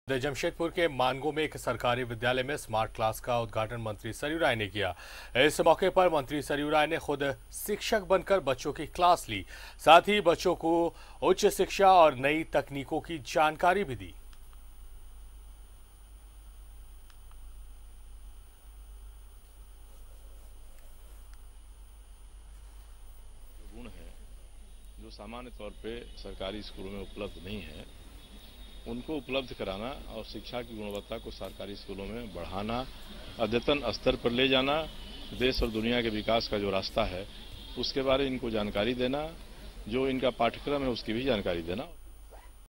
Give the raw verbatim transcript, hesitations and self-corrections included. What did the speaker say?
जमशेदपुर के मानगो में एक सरकारी विद्यालय में स्मार्ट क्लास का उद्घाटन मंत्री सरयू राय ने किया। इस मौके पर मंत्री सरयू राय ने खुद शिक्षक बनकर बच्चों की क्लास ली, साथ ही बच्चों को उच्च शिक्षा और नई तकनीकों की जानकारी भी दी। गुण है जो सामान्य तौर पे सरकारी स्कूलों में उपलब्ध नहीं है, उनको उपलब्ध कराना और शिक्षा की गुणवत्ता को सरकारी स्कूलों में बढ़ाना, अद्यतन स्तर पर ले जाना, देश और दुनिया के विकास का जो रास्ता है उसके बारे में इनको जानकारी देना, जो इनका पाठ्यक्रम है उसकी भी जानकारी देना।